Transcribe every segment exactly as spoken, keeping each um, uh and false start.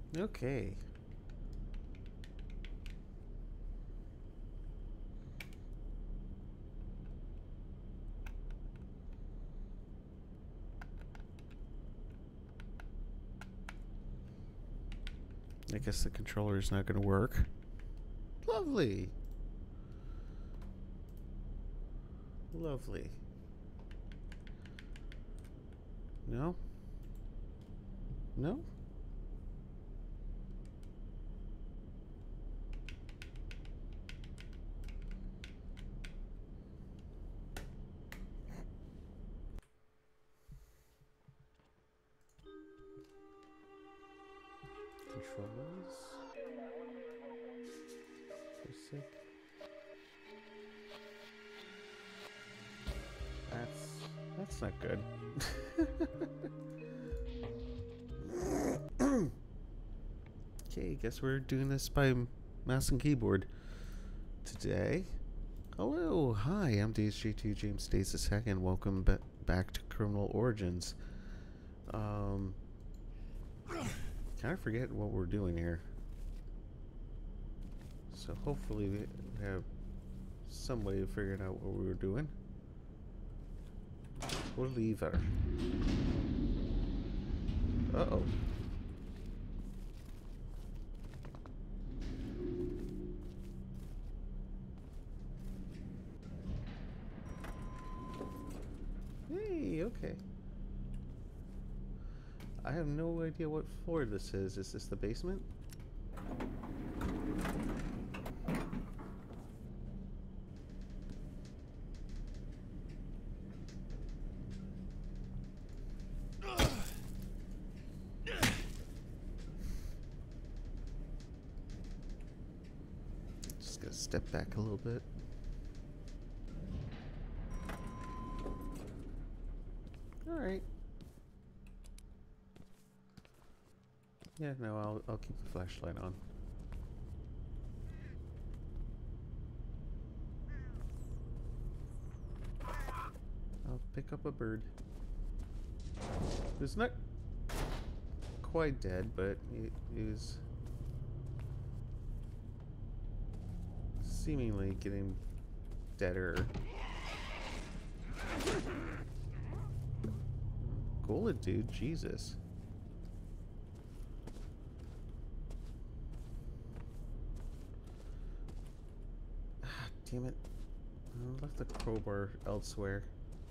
Okay. I guess the controller is not going to work. Lovely. Lovely. No? No? Controllers? For sick. That's that's not good. Okay, guess we're doing this by mouse and keyboard today. Hello, hi, I'm D S J two James Stays the Second. Welcome ba back to Criminal Origins. Um, kind of forget what we're doing here. So hopefully we have some way of figuring out what we were doing. We'll leave her. Uh-oh. Hey, okay. I have no idea what floor this is. Is this the basement? Just gotta step back a little bit. Alright. Yeah, no, I'll, I'll keep the flashlight on. I'll pick up a bird. Who's not quite dead, but he is seemingly getting deader. Gullet, dude, Jesus. Ah, damn it. I left the crowbar elsewhere.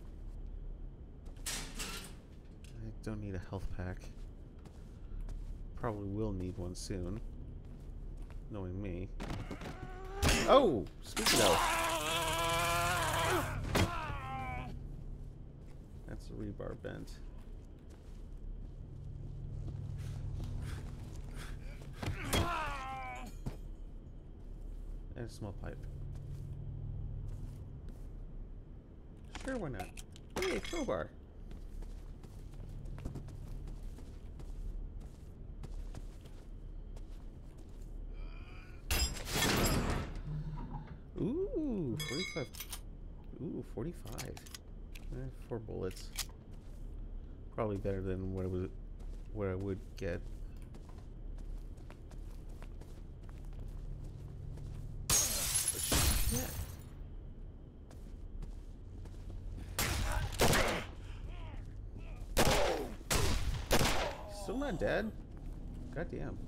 I don't need a health pack. Probably will need one soon. Knowing me. Oh! Speaking of. That's a rebar bent. And a small pipe. Sure, why not? Hey, crowbar. Ooh, forty-five. Ooh, forty-five. Eh, four bullets. Probably better than what I would, what I would get. Shit. Still not dead? Goddamn.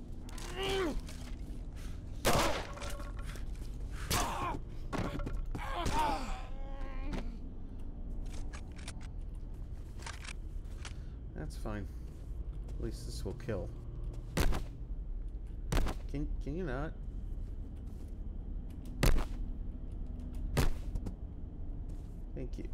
That's fine. At least this will kill. Can can you not? Thank you.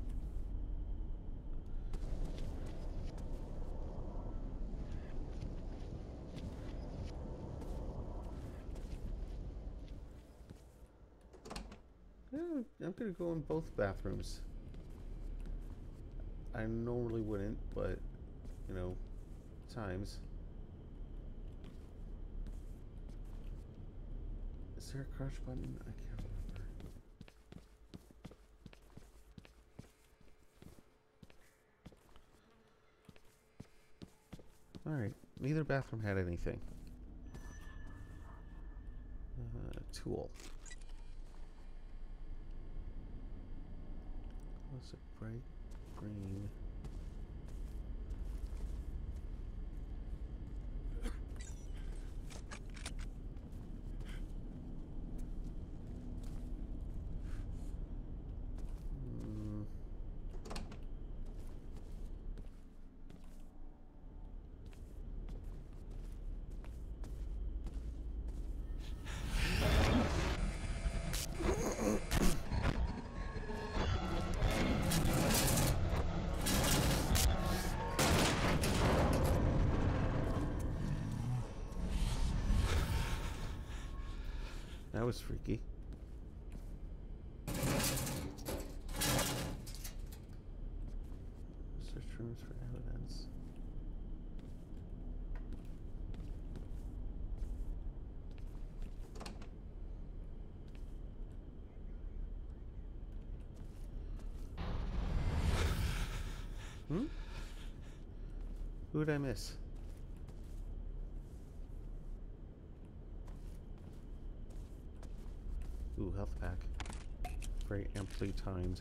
Yeah, I'm gonna go in both bathrooms. I normally wouldn't, but you know, times. Is there a crouch button? I can't remember. Alright, neither bathroom had anything. tool. What's it? Bright green. Mm. That was freaky. Search rooms for evidence. Hmm? Who did I miss? Ooh, health pack. Very amply timed.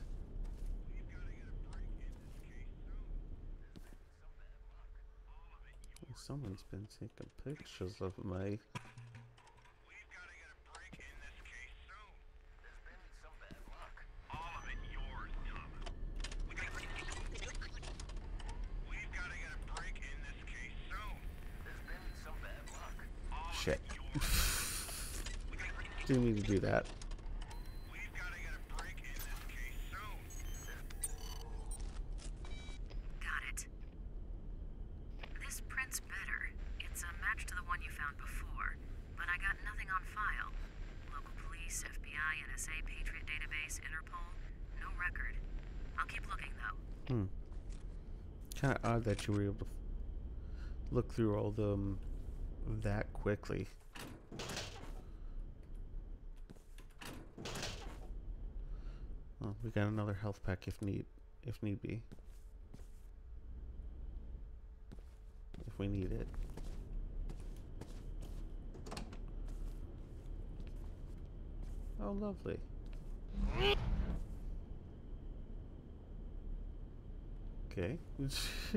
Someone's been taking pictures of me. Shit. Didn't mean to do that. Got it. This print's better. It's a match to the one you found before, but I got nothing on file. Local police, F B I, N S A, Patriot Database, Interpol, no record. I'll keep looking though. Hmm. Kind of odd that you were able to look through all them that quickly. Well, we got another health pack if need if need be. If we need it. Oh, lovely. Okay. uh,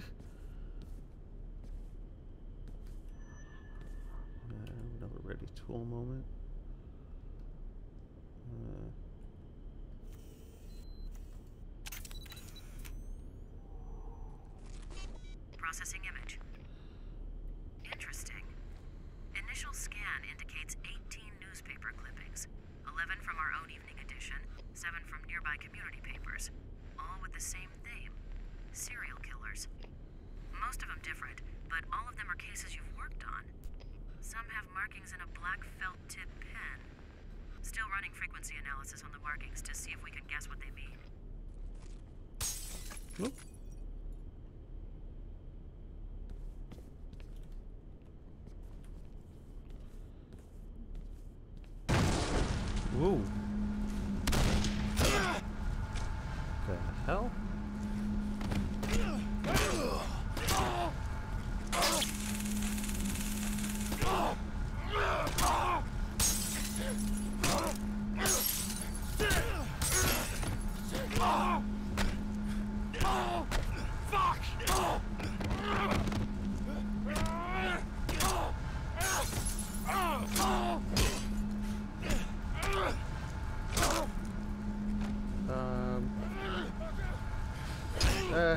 another ready tool moment. Uh, Processing image. Interesting. Initial scan indicates eighteen newspaper clippings. eleven from our own evening edition, seven from nearby community papers. All with the same theme. Serial killers. Most of them different, but all of them are cases you've worked on. Some have markings in a black felt tip pen. Still running frequency analysis on the markings to see if we can guess what they mean. whoop. Whoa. The hell? Um. Uh.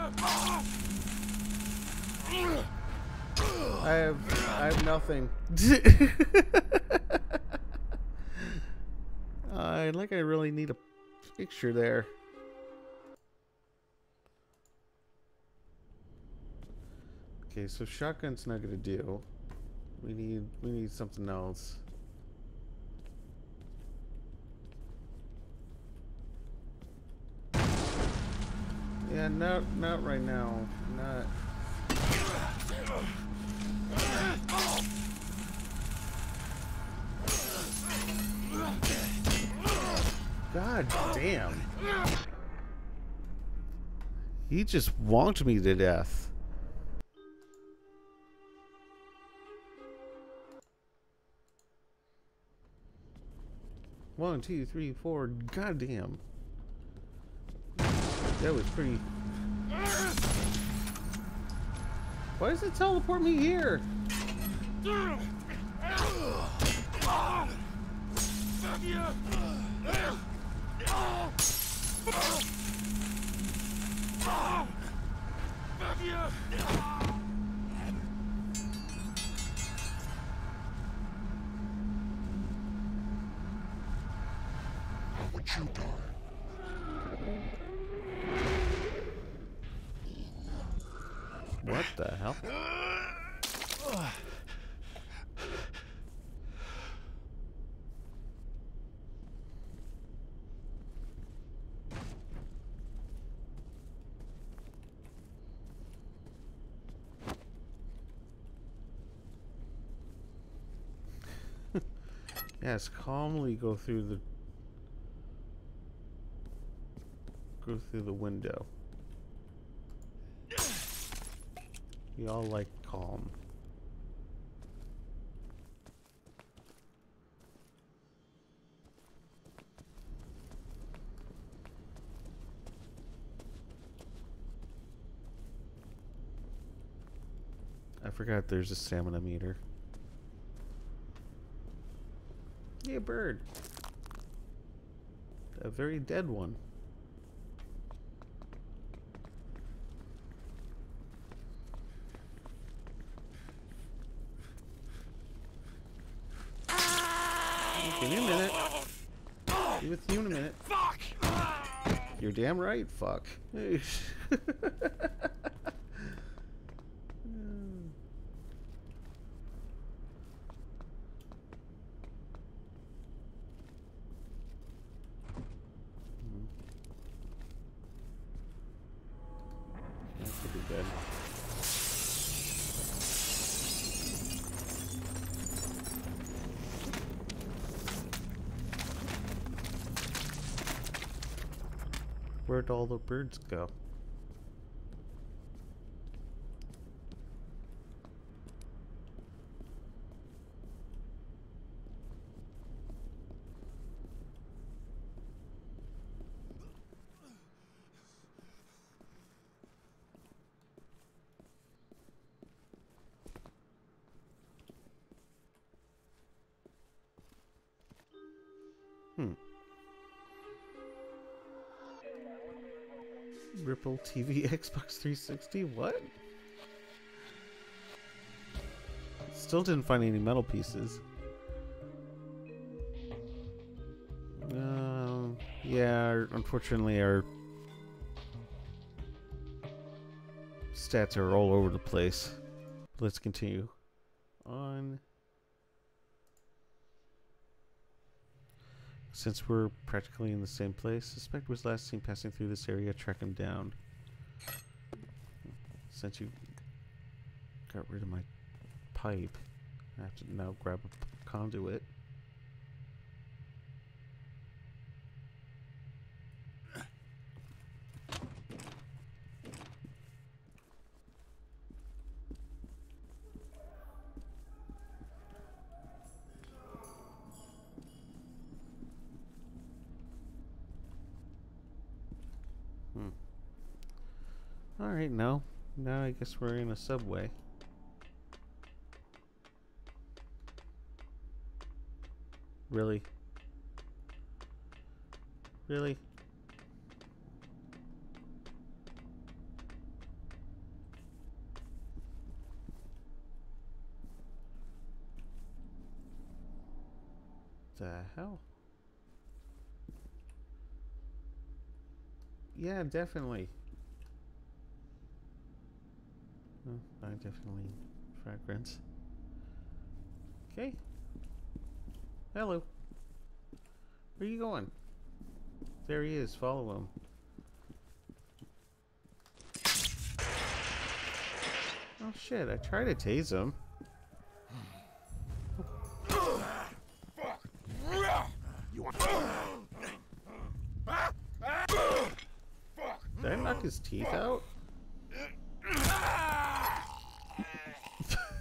I have I have nothing. I like I really need a picture there. Okay, so shotgun's not gonna do. We need we need something else. Yeah, not not right now. Not. God damn. He just wonked me to death. One, two, three, four. Goddamn. That was pretty. Why does it teleport me here? What you done? What the hell? Yes, calmly go through the go through the window. We all like calm. I forgot there's a stamina meter. Yeah, bird. A very dead one. Give me a minute. Be with you in a minute. Fuck! You're damn right, fuck. That could be good. Where'd all the birds go? Hmm. Ripple T V, Xbox three sixty, what? Still didn't find any metal pieces. Um, yeah, unfortunately our stats are all over the place. Let's continue on. Since we're practically in the same place, suspect was last seen passing through this area. Track him down. Since you got rid of my pipe, I have to now grab a conduit. Hmm. Alright, now, now I guess we're in a subway. Really? Really? The hell? Yeah, definitely. Oh, I definitely fragrance. Okay. Hello. Where are you going? There he is. Follow him. Oh shit! I tried to tase him. Did I knock his teeth out?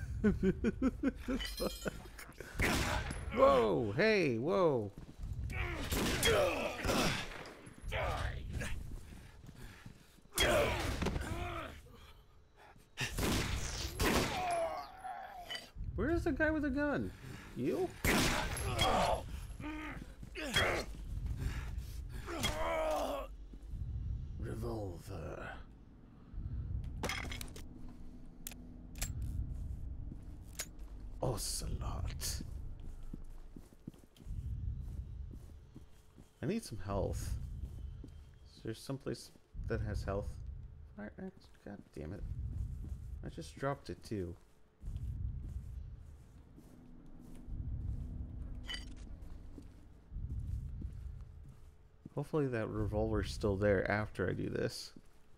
Whoa! Hey! Whoa! Where's the guy with the gun? You? Revolver. Ocelot. I need some health. Is there someplace that has health? Fire axe? God damn it. I just dropped it too. Hopefully that revolver's still there after I do this.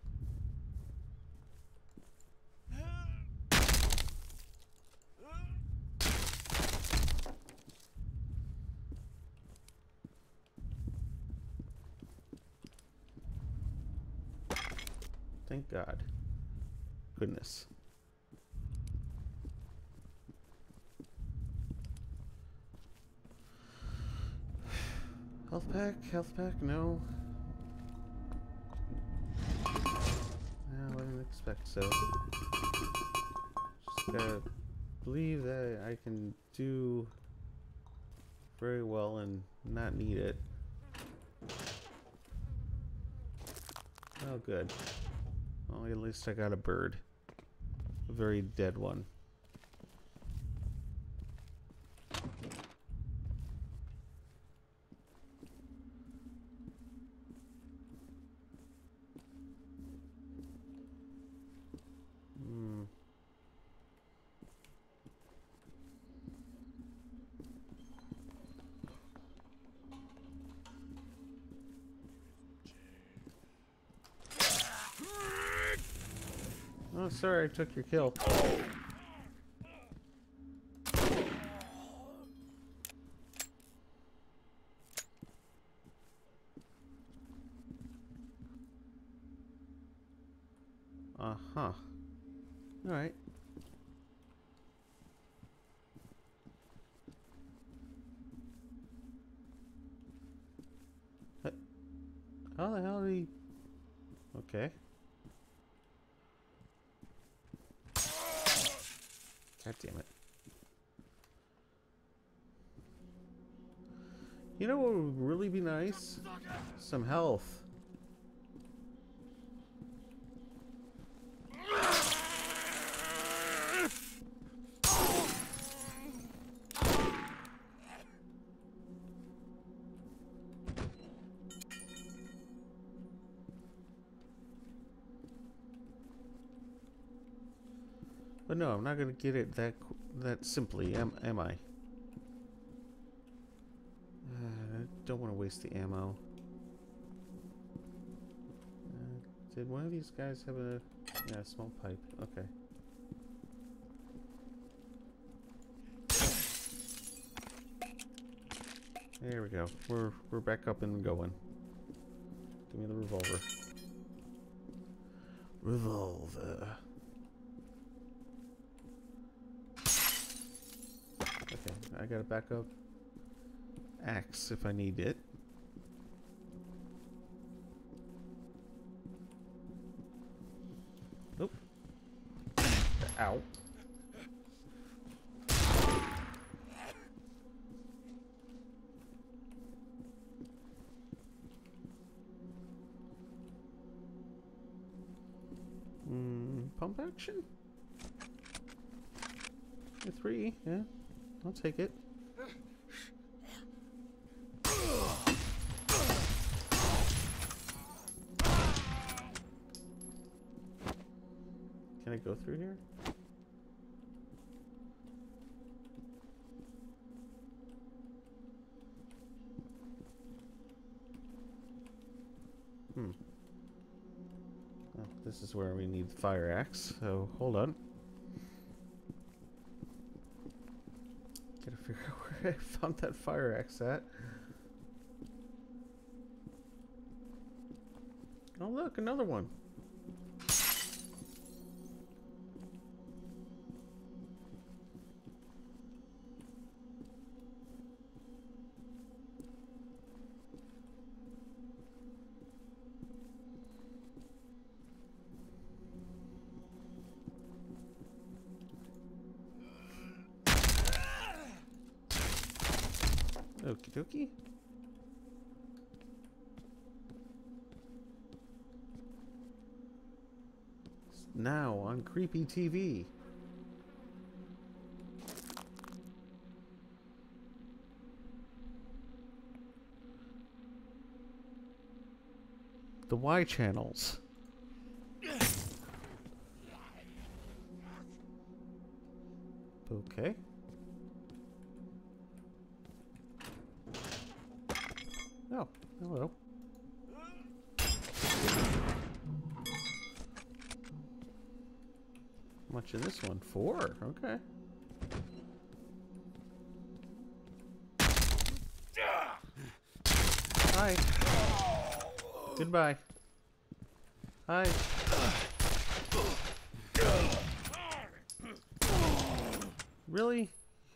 Thank God. Goodness. Health pack? Health pack? No. No, I didn't expect so. Just gotta believe that I can do very well and not need it. Oh, good. Well, at least I got a bird. A very dead one. Hmm. Oh, sorry, I took your kill. Uh-huh. Alright. What? How the hell did he... Okay. God damn it. You know what would really be nice? Some health. But no, I'm not gonna get it that that simply, am am I? Uh, I don't want to waste the ammo. Uh, did one of these guys have a yeah a small pipe? Okay. There we go. We're we're back up and going. Give me the revolver. Revolver. Okay, I got a backup axe if I need it. Nope. Ow. Mm, pump action? A three, yeah. I'll take it. Can I go through here? Hmm. Oh, this is where we need the fire axe, so hold on. Gotta figure out where I found that fire axe at. Oh look, another one. Okie dokie. Now on Creepy T V. The Y channels. Okay. Oh, hello. How much in this one? Four. Okay. Hi. Goodbye. Hi. Really?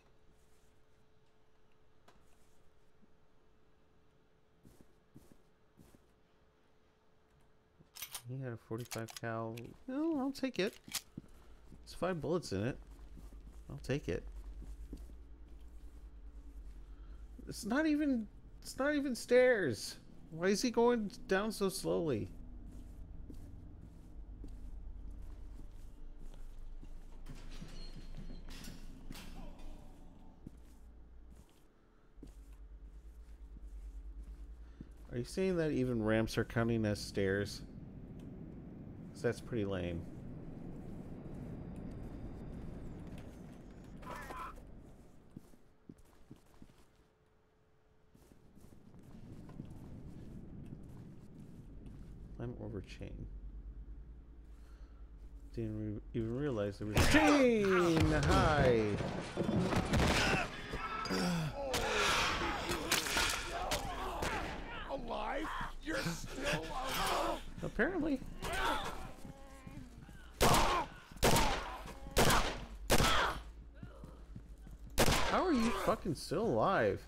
He had a forty-five cal. No, I'll take it. There's five bullets in it. I'll take it. It's not even. It's not even stairs. Why is he going down so slowly? Are you saying that even ramps are counting as stairs? 'Cause that's pretty lame. Climb over chain. Didn't re even realize there was a chain! Hi! Alive? You're still alive? Apparently. How are you fucking still alive?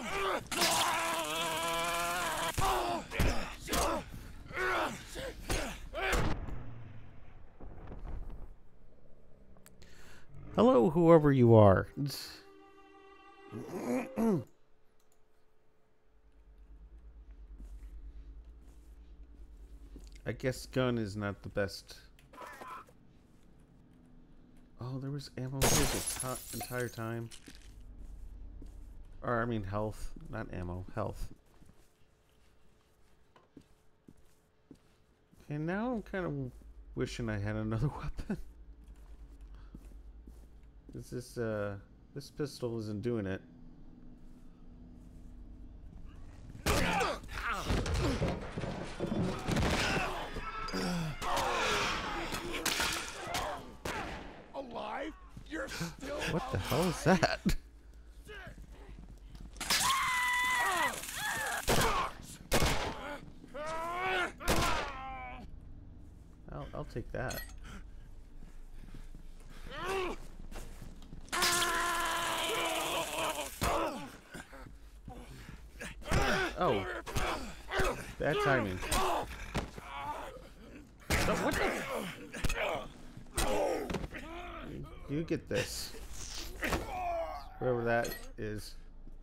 Hello, whoever you are. I guess gun is not the best. Oh, there was ammo here the entire time. Or, I mean health. Not ammo. Health. Okay, now I'm kind of wishing I had another weapon. Is this, uh... This pistol isn't doing it. Alive? You're still What the hell is that? I'll, I'll take that. Oh. Bad timing. So what the? You get this. Whatever that is.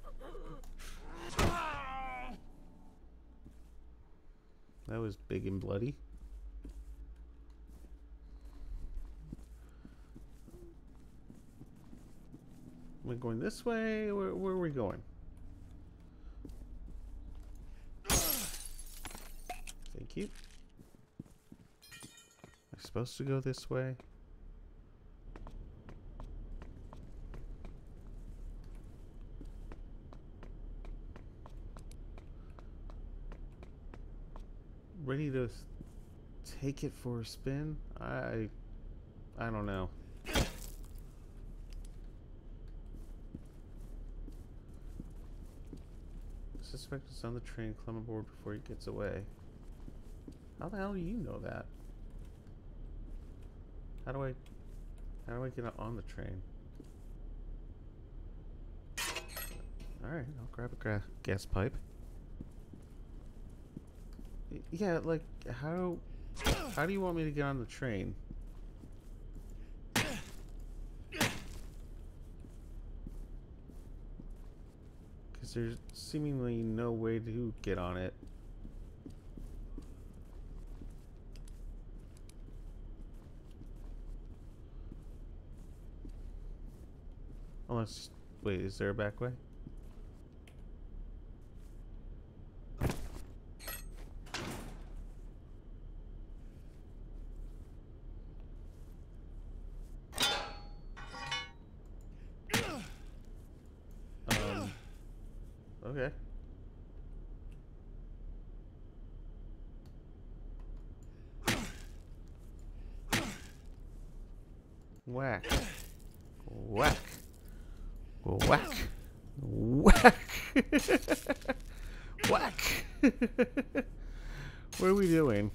That was big and bloody. Am I going this way? Where, where are we going? Thank you. Am I supposed to go this way? Ready to take it for a spin? I I don't know. Suspect is on the train. Climb aboard before he gets away. How the hell do you know that? How do I how do I get on the train? Alright, I'll grab a gra gas pipe. Y yeah, like, how how do you want me to get on the train? Because there's seemingly no way to get on it. Unless, wait, is there a back way? Um, okay. Whack. Whack. Whack. Whack. Whack. What are we doing?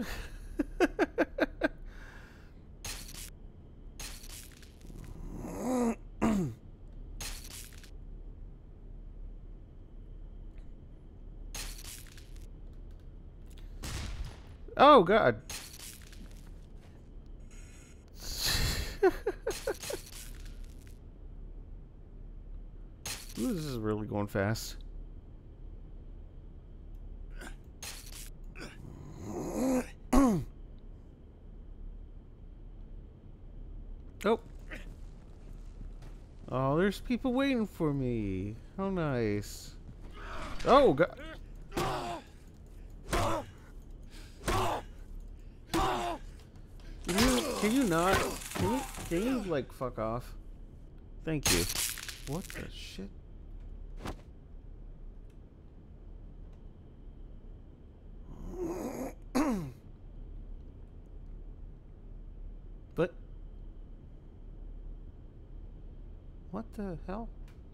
Oh, God. Ooh, this is really going fast. Oh. Oh, there's people waiting for me. How nice. Oh, God. Can you, can you not? Can you, can you, like, fuck off? Thank you. What the shit? But what the hell?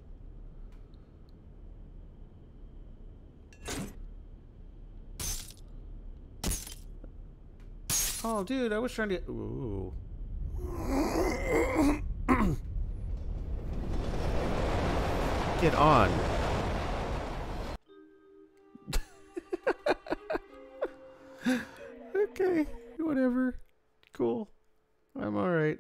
Oh, dude, I was trying to. Ooh. Get on. Okay, whatever. Cool. I'm alright.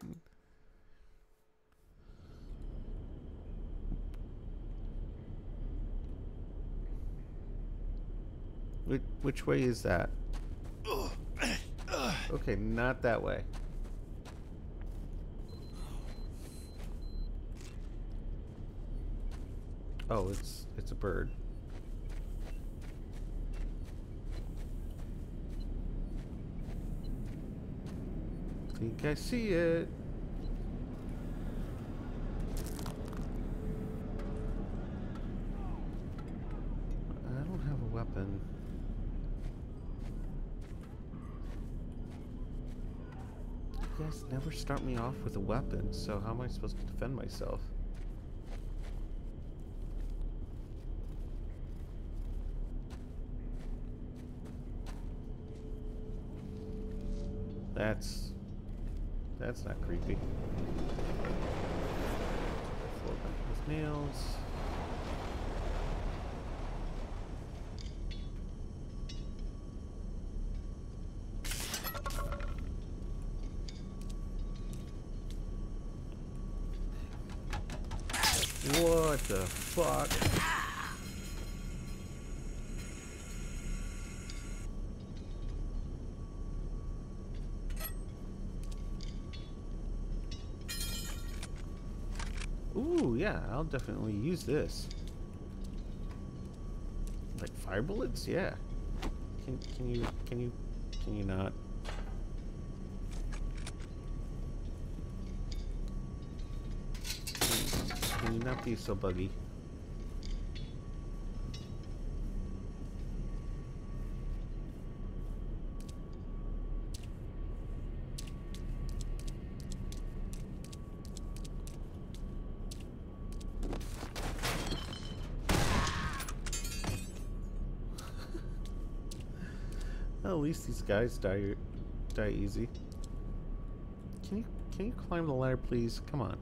Which, which way is that? Okay, not that way. Oh, it's it's a bird. Think I see it. I don't have a weapon. You guys never start me off with a weapon, so how am I supposed to defend myself? That's that's not creepy. Floor back with nails. What the fuck? Ooh, yeah, I'll definitely use this. Like fire bullets? Yeah. Can can you can you can you not? Can you not be so buggy? Well, at least these guys die die easy. Can you can you climb the ladder, please? Come on.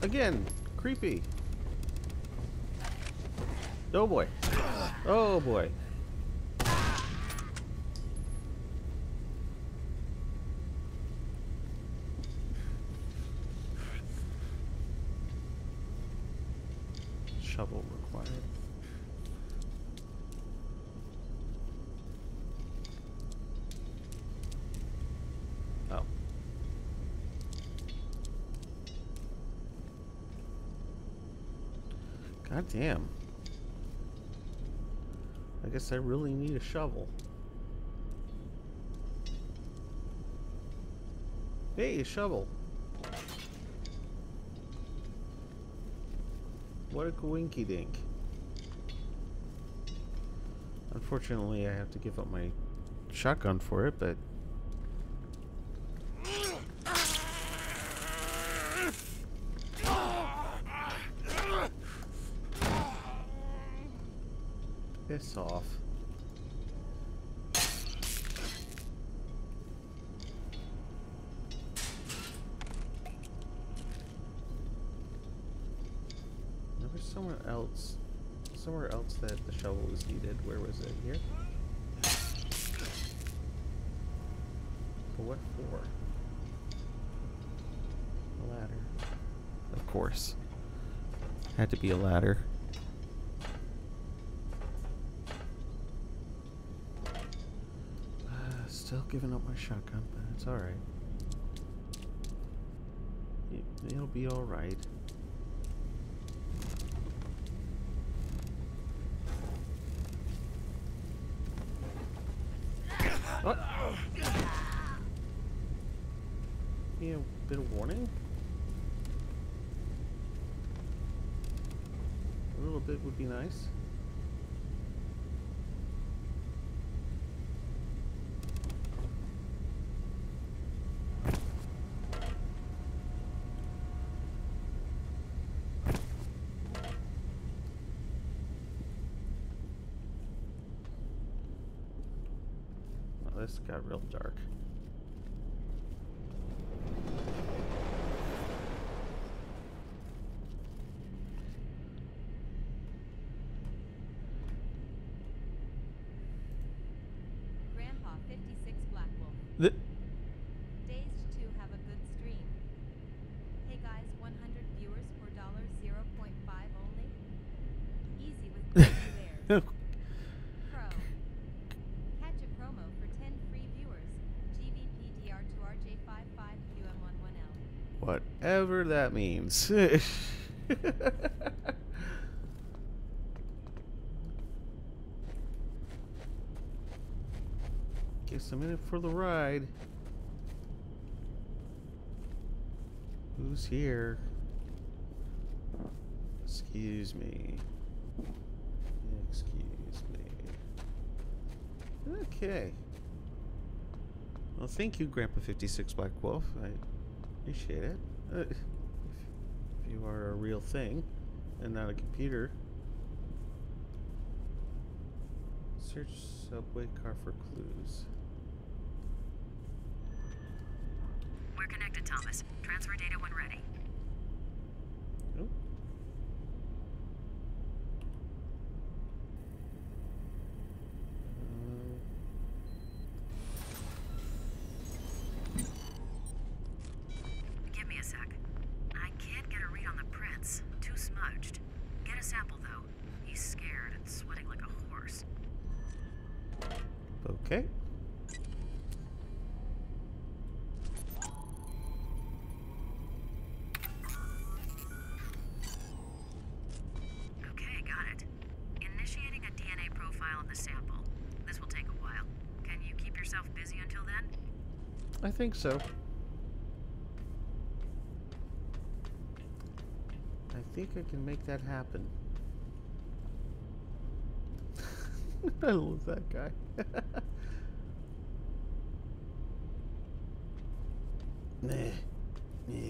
Again, creepy. Oh boy. Oh boy. Shovel required. Oh. God damn. I guess I really need a shovel. Hey, a shovel. What a coinky dink. Unfortunately, I have to give up my shotgun for it, but piss off. There was somewhere else, somewhere else that the shovel was needed. Where was it? Here? For what for? A ladder. Of course. Had to be a ladder. Still giving up my shotgun, but it's alright. It, it'll be alright. What? Be a bit of warning? A little bit would be nice. This got real dark. Grandpa fifty-six Black Wolf. The Dazed two have a good stream. Hey guys, one hundred viewers for zero point five only. Easy with theirs. Pro. Catch a promo for ten free viewers. G V P D R two R J five five Q M one one L. Whatever that means. Guess I'm in it for the ride. Who's here? Excuse me. Excuse me. Okay. Well, thank you, Grandpa fifty-six Black Wolf. I appreciate it. Uh, if, if you are a real thing and not a computer. Search subway car for clues. We're connected, Thomas. Transfer data when ready. Oh. Give me a sec. I can't get a read on the prints. Too smudged. Get a sample, though. He's scared and sweating like a horse. Okay. Okay, got it. Initiating a D N A profile on the sample. This will take a while. Can you keep yourself busy until then? I think so. I think I can make that happen. I love that guy. Nah. Nah.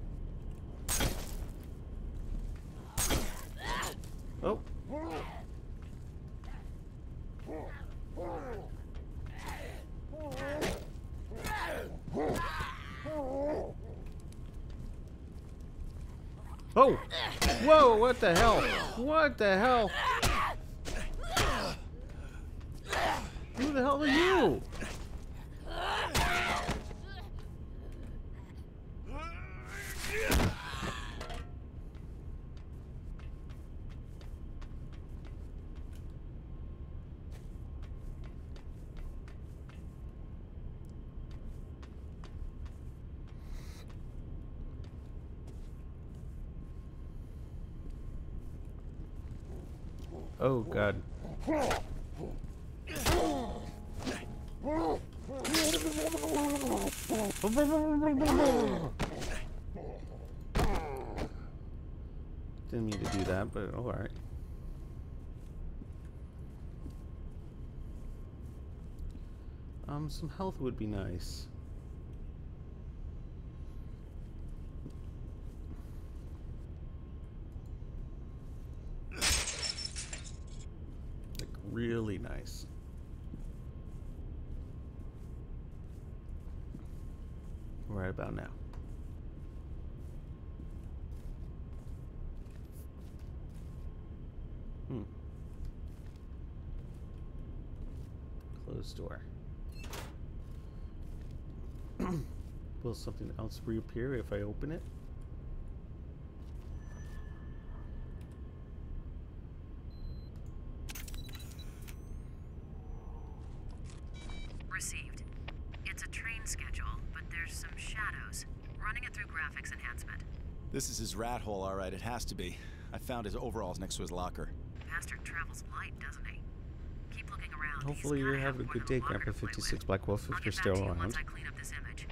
Oh. Oh! Whoa, what the hell? What the hell? Who the hell are you? Oh, God. Didn't mean to do that, but all right. Um, some health would be nice. Like, really nice. Right about now. Hmm. Closed door. Will something else reappear if I open it? Received. It's a train schedule, but there's some shadows. Running it through graphics enhancement. This is his rat hole, all right. It has to be. I found his overalls next to his locker. Bastard travels light, doesn't he? Keep looking around. Hopefully He's you're gotta have having a more good than day, water Grandpa to play fifty-six with. Black Wolf, I'll if you're get back still to you around. once I clean up this image.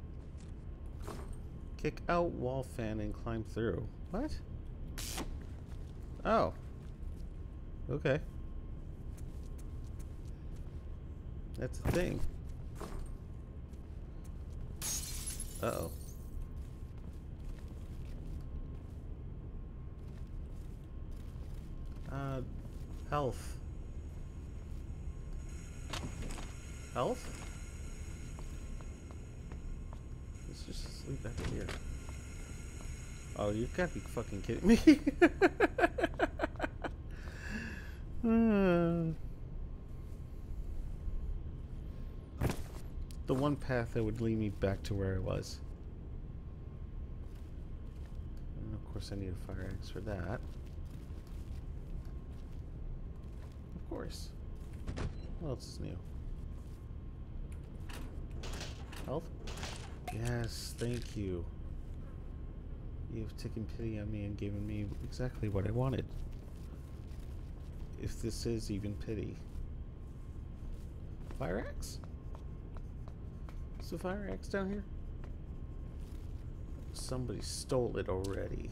Kick out wall fan and climb through. What? Oh. Okay. That's the thing. Uh-oh. Uh, health. Health? Let's just sleep back here. Oh, you've got to be fucking kidding me. uh, the one path that would lead me back to where I was. And of course I need a fire axe for that. Of course. What else is new? Health? Yes, thank you. You've taken pity on me and given me exactly what I wanted. If this is even pity. Fire axe? Is the fire axe down here? Somebody stole it already.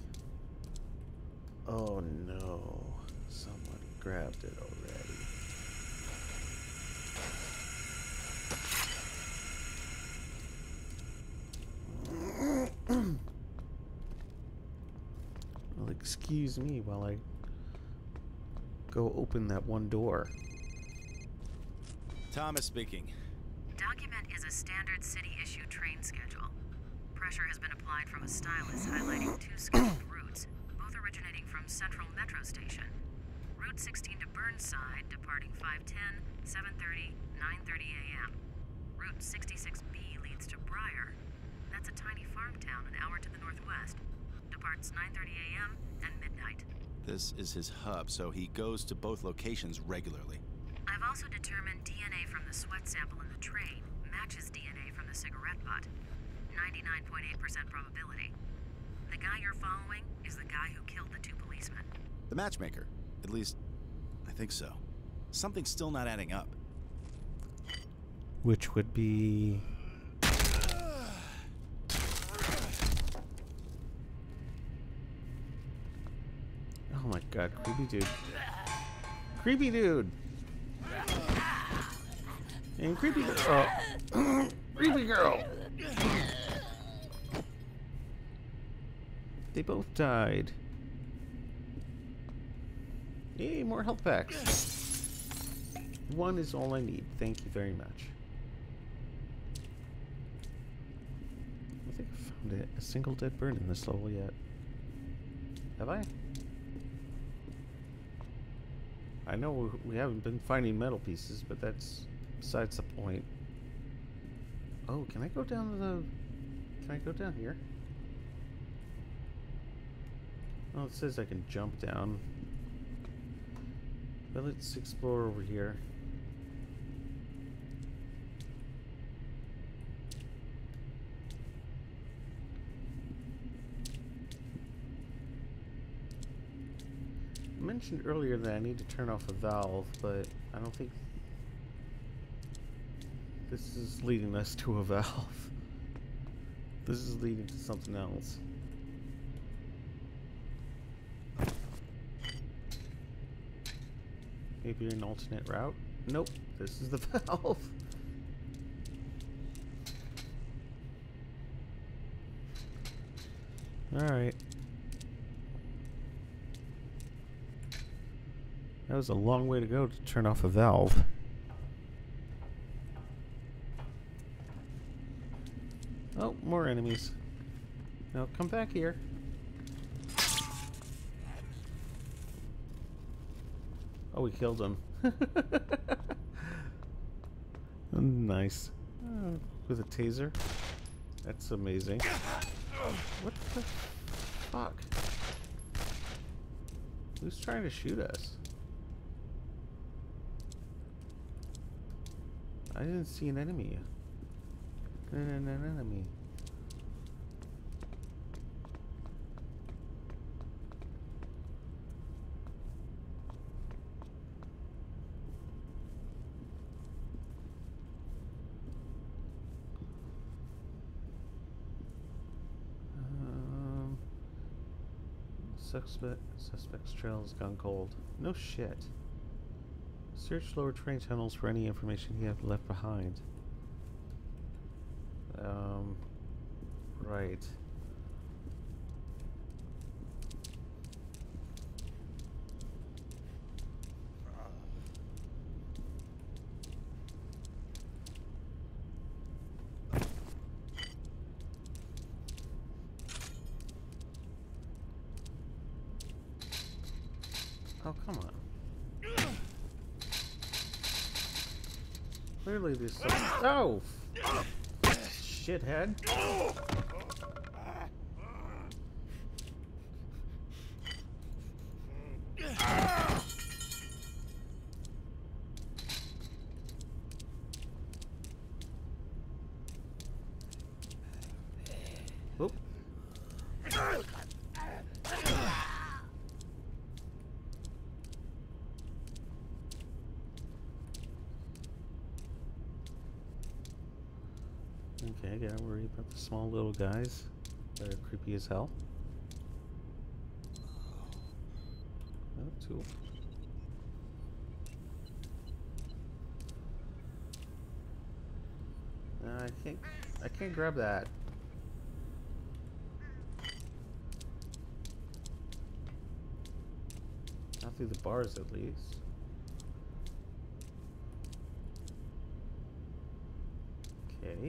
Oh no. Someone grabbed it already. Well, excuse me while I go open that one door. Thomas speaking. Document is a standard city-issue train schedule. Pressure has been applied from a stylus highlighting two scheduled routes, both originating from Central Metro Station. Route sixteen to Burnside, departing five ten, seven thirty, nine thirty a m Route sixty-six B leads to Briar. That's a tiny farm town an hour to the northwest. Departs nine thirty a m and midnight. This is his hub, so he goes to both locations regularly. I've also determined D N A from the sweat sample in the train matches D N A from the cigarette butt. ninety-nine point eight percent probability. The guy you're following is the guy who killed the two policemen. The matchmaker. At least, I think so. Something's still not adding up. Which would be... Oh my god, creepy dude. Creepy dude! And creepy girl! Creepy girl! They both died. Yay, more health packs. One is all I need. Thank you very much. I think I found a, a single dead bird in this level yet. Have I? I know we- we haven't been finding metal pieces, but that's besides the point. Oh, can I go down to the... Can I go down here? Oh, it says I can jump down. But let's explore over here. I mentioned earlier that I need to turn off a valve, but I don't think this is leading us to a valve. This is leading to something else. Maybe an alternate route? Nope, this is the valve. Alright. That was a long way to go to turn off a valve. Oh, more enemies. Now come back here. Oh, we killed him. Nice. Uh, with a taser. That's amazing. What the fuck? Who's trying to shoot us? I didn't see an enemy. An, an, an enemy. Um, suspect, suspect's trail has gone cold. No shit. Search lower train tunnels for any information he had left behind. Um, right. Oh, come on. Clearly there's some... Oh! Shithead. Oop. Okay, gotta worry about the small little guys that are creepy as hell. Oh, tool. Uh, I can't. I can't grab that. Not through the bars, at least. Okay.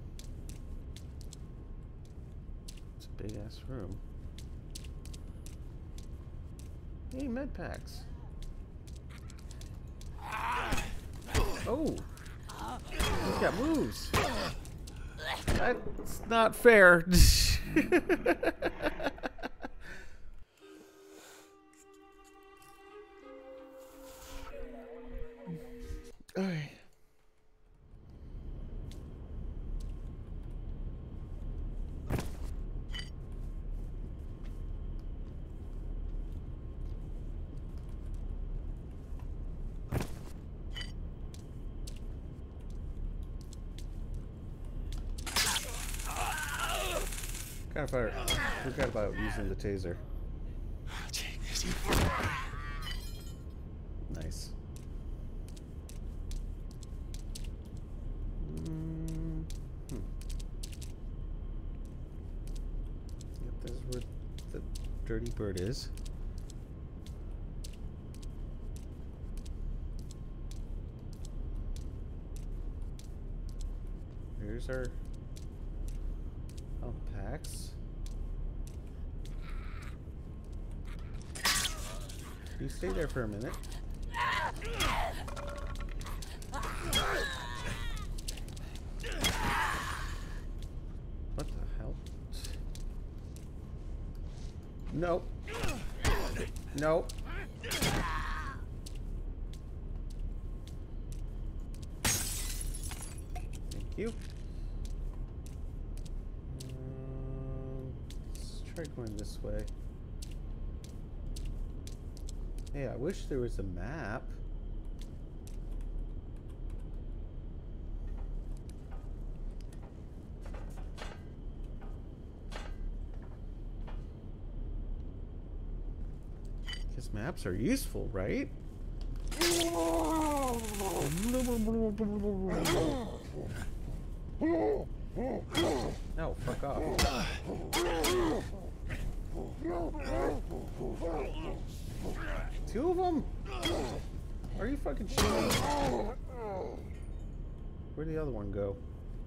It's a big ass room. Hey, med packs. Oh, he's got moves. That's not fair. All right. Kind of fire. Forgot about using the taser. Nice. Mm, hmm. Yep, there's where the dirty bird is. Here's our health packs. You stay there for a minute. What the hell? Nope. Nope. Thank you. Um, let's try going this way. Hey, I wish there was a map. Because maps are useful, right? No, fuck off. Two of them? Are you fucking shitting me? Where'd the other one go?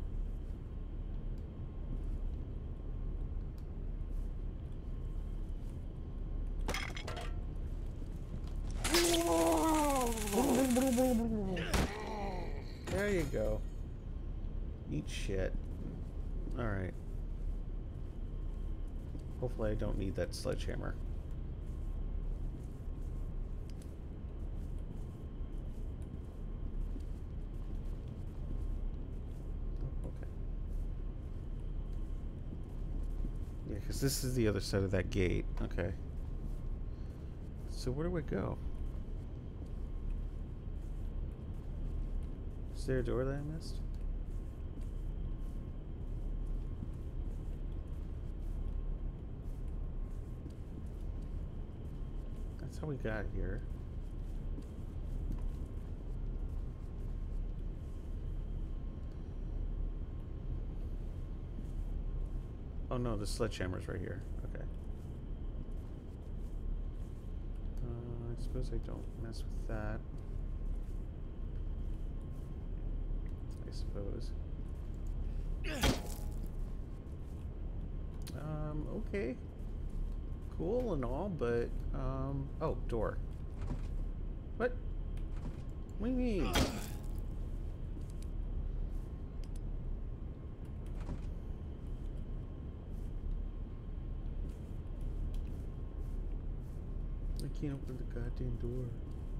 There you go. Eat shit. Alright. Hopefully I don't need that sledgehammer. Oh, okay. Yeah, because this is the other side of that gate. Okay. So where do we go? Is there a door that I missed? That's how we got here. Oh no, the sledgehammer's right here. Okay. Uh, I suppose I don't mess with that. I suppose. Um, okay. Cool and all, but, um, oh, door. What? What do you mean? I can't open the goddamn door.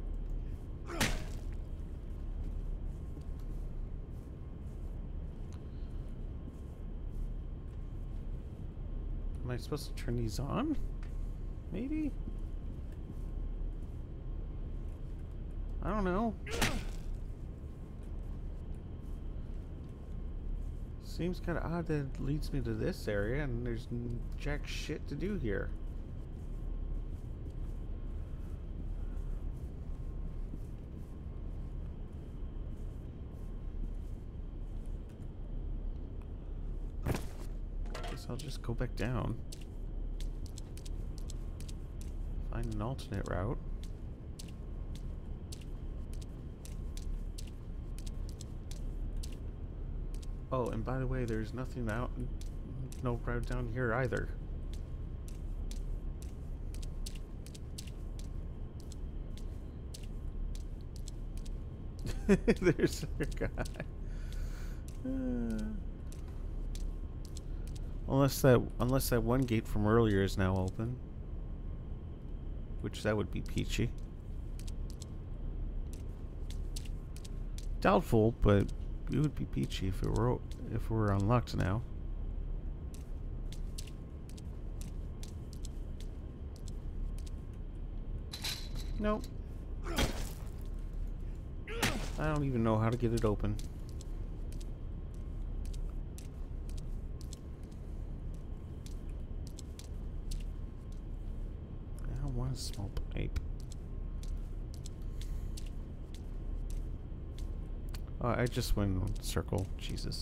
Am I supposed to turn these on? Maybe? I don't know. Seems kind of odd that it leads me to this area and there's n jack shit to do here. Guess I'll just go back down. Find an alternate route. Oh, and by the way, there's nothing out, no route down here either. There's our guy. Uh, unless that, unless that one gate from earlier is now open. Which that would be peachy. Doubtful, but it would be peachy if it were if it were unlocked now. Nope. I don't even know how to get it open. I don't want a small pipe. Oh, I just went in a circle. Jesus.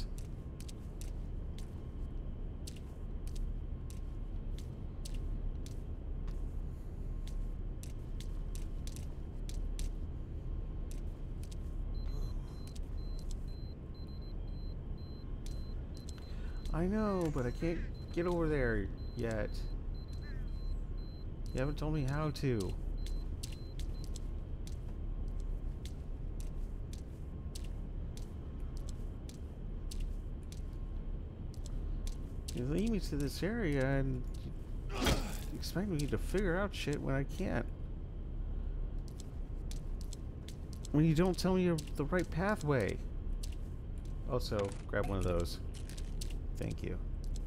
I know, but I can't get over there yet. You haven't told me how to. You lead me to this area and you expect me to figure out shit when I can't. When you don't tell me the right pathway. Also, grab one of those. Thank you.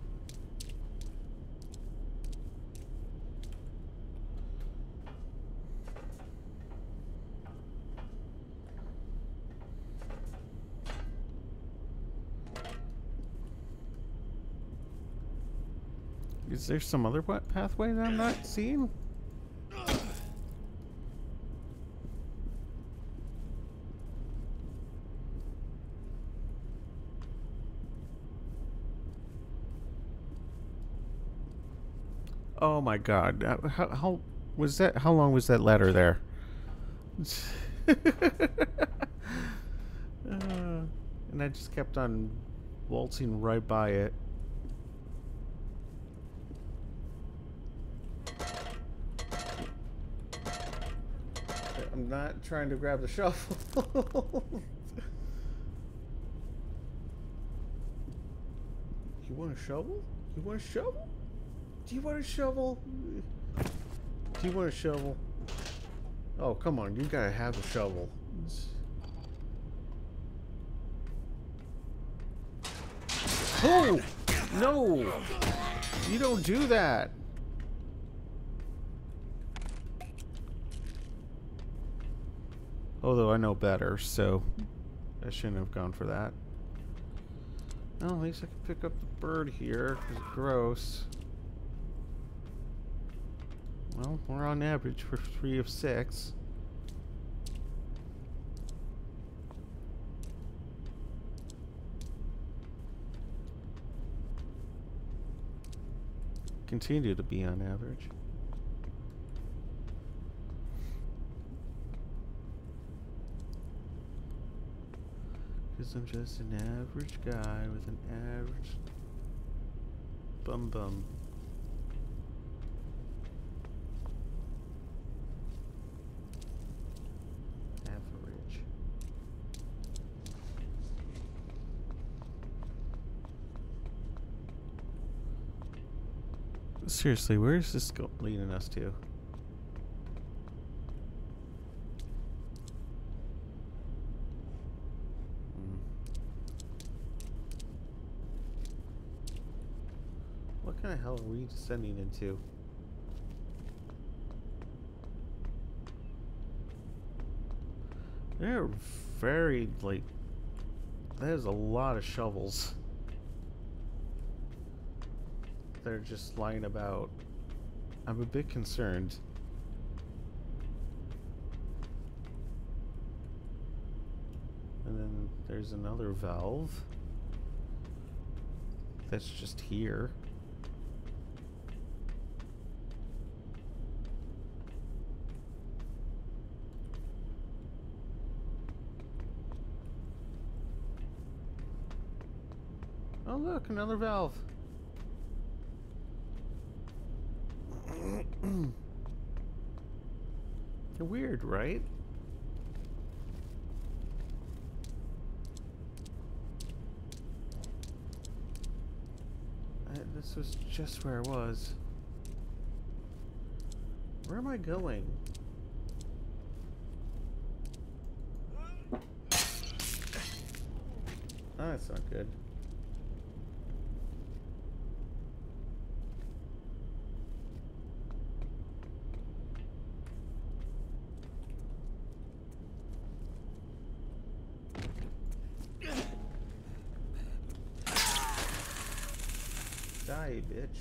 Is there some other what pathway that I'm not seeing? Oh my god. Uh, How, how was that? How long was that ladder there? uh, and I just kept on waltzing right by it. I'm not trying to grab the shovel. You want a shovel? You want a shovel? Do you want a shovel? Do you want a shovel? Oh, come on. You gotta have a shovel. Oh! No! You don't do that! Although I know better, so I shouldn't have gone for that. Well, at least I can pick up the bird here, because it's gross. Well, we're on average for three of six. Continue to be on average. Because I'm just an average guy with an average bum bum. Average. Seriously, where is this go leading us to? What kind of hell are we descending into? They're very, like, there's a lot of shovels. They're just lying about. I'm a bit concerned. And then there's another valve that's just here. Oh look, another valve. They're weird, right? I, this was just where I was. Where am I going? Oh, that's not good. Die, bitch.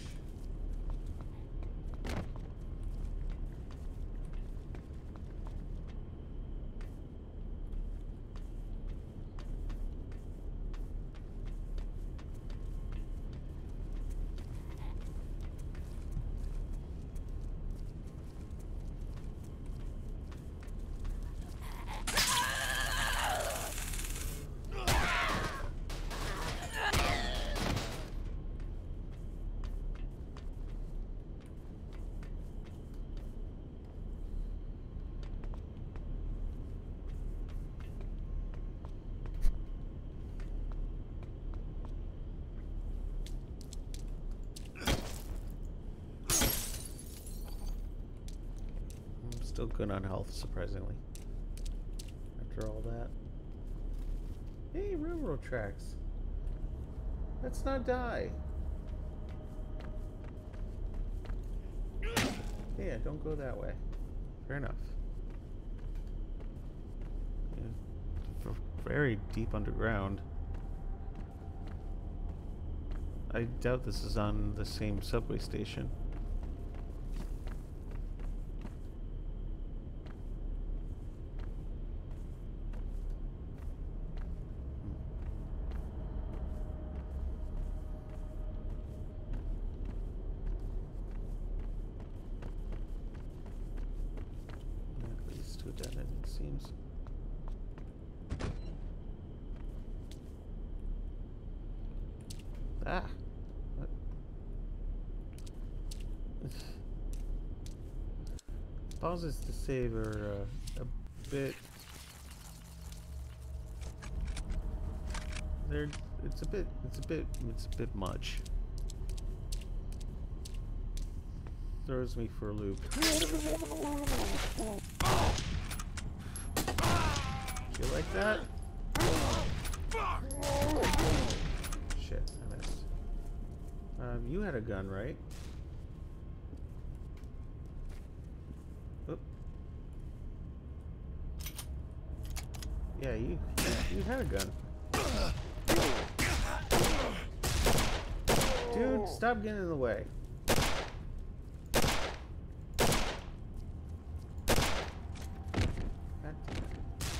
still good on health, surprisingly. After all that. Hey, railroad tracks. Let's not die. Yeah, don't go that way. Fair enough. Yeah. Very deep underground. I doubt this is on the same subway station. Yeah, these two dead end, it seems. Ah! What? Pauses to save are uh, a bit. They're. It's a bit. It's a bit. It's a bit much. Throws me for a loop. You like that? Shit, I missed. Um, you had a gun, right? Oop. Yeah, you, you had a gun. Dude, stop getting in the way. God damn it.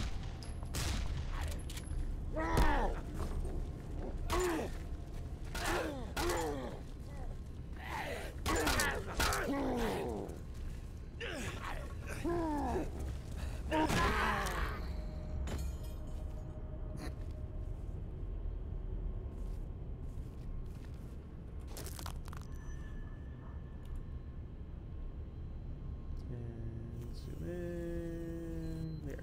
And zoom in there.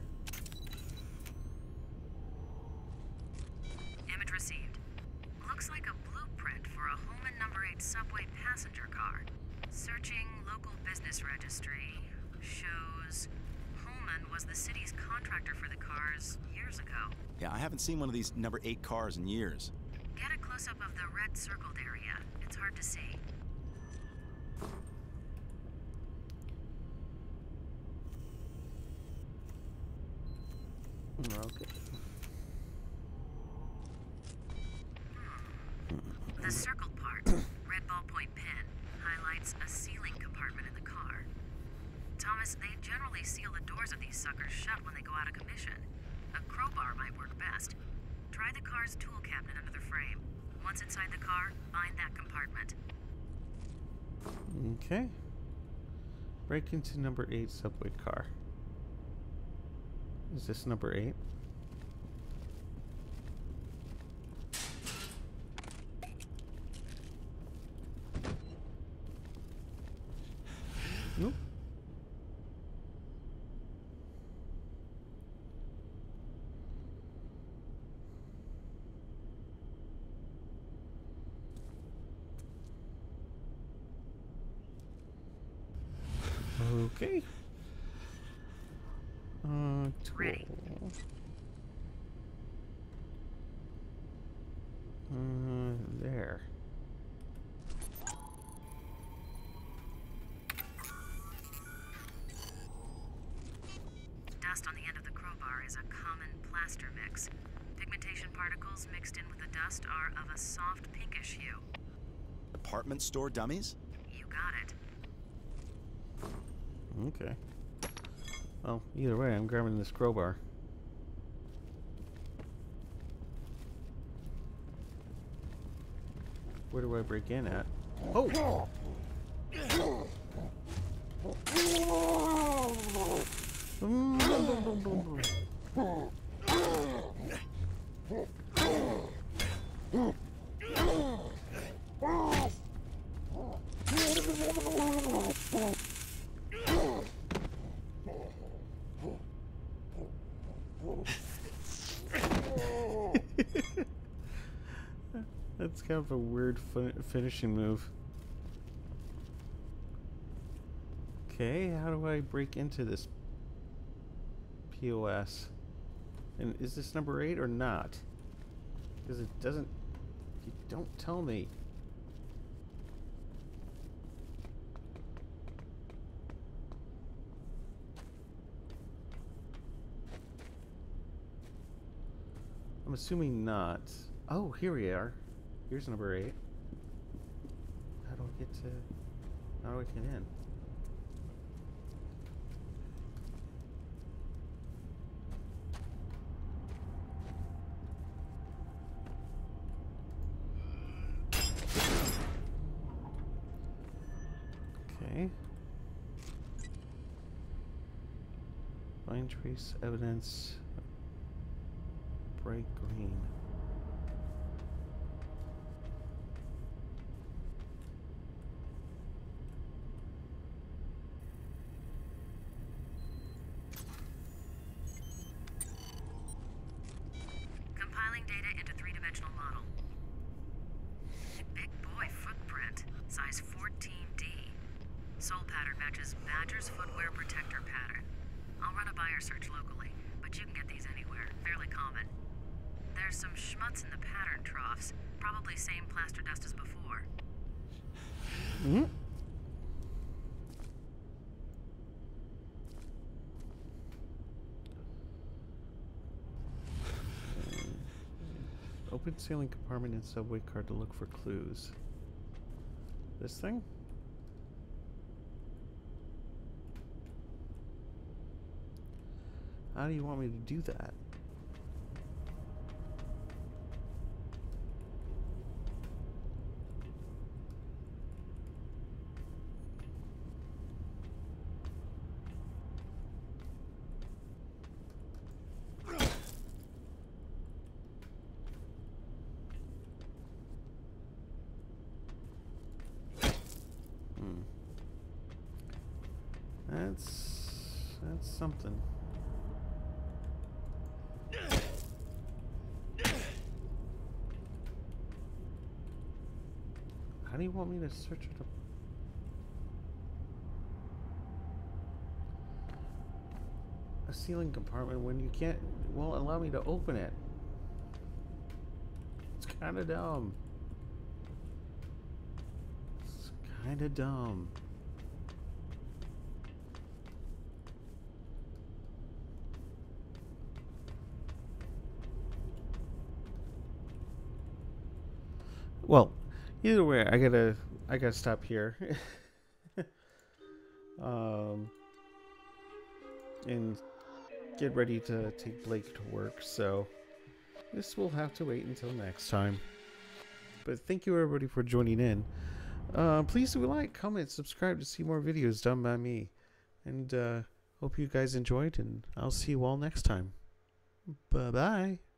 Image received. Looks like a blueprint for a Holman number eight subway passenger car. Searching local business registry shows Holman was the city's contractor for the cars years ago. Yeah, I haven't seen one of these number eight cars in years. Get a close-up of the red circled area. It's hard to see. Okay. The circled part, red ballpoint pen, highlights a sealing compartment in the car. Thomas, they generally seal the doors of these suckers shut when they go out of commission. A crowbar might work best. Try the car's tool cabinet under the frame. Once inside the car, find that compartment. Okay. Break into number eight subway car. Is this number eight? Nope. Okay. Uh, Ready. tool. Uh, there. Dust on the end of the crowbar is a common plaster mix. Pigmentation particles mixed in with the dust are of a soft pinkish hue. Department store dummies? You got it. Okay. Well, either way, I'm grabbing this crowbar. Where do I break in at? Oh! That's kind of a weird fin finishing move. Okay, how do I break into this P O S? And is this number eight or not? Because it doesn't... You don't tell me. I'm assuming not. Oh, here we are. Here's number eight. How do I get to... How do I get in? Okay. Find trace evidence. Bright green. Compiling data into three-dimensional model. Big boy footprint, size fourteen D. Sole pattern matches Badger's footwear protector pattern. I'll run a buyer search locally, but you can get these anywhere, fairly common. There's some schmutz in the pattern troughs, probably same plaster dust as before. Mm-hmm. Open sailing compartment in subway car to look for clues. This thing? How do you want me to do that? Hmm. That's that's something. How do you want me to search it up? A ceiling compartment when you can't, won't allow me to open it. It's kind of dumb. It's kind of dumb. Well, either way, I gotta, I gotta stop here. um, and get ready to take Blake to work. So this will have to wait until next time. But thank you everybody for joining in. Uh, please do like, comment, subscribe to see more videos done by me. And uh, hope you guys enjoyed, and I'll see you all next time. Bye bye.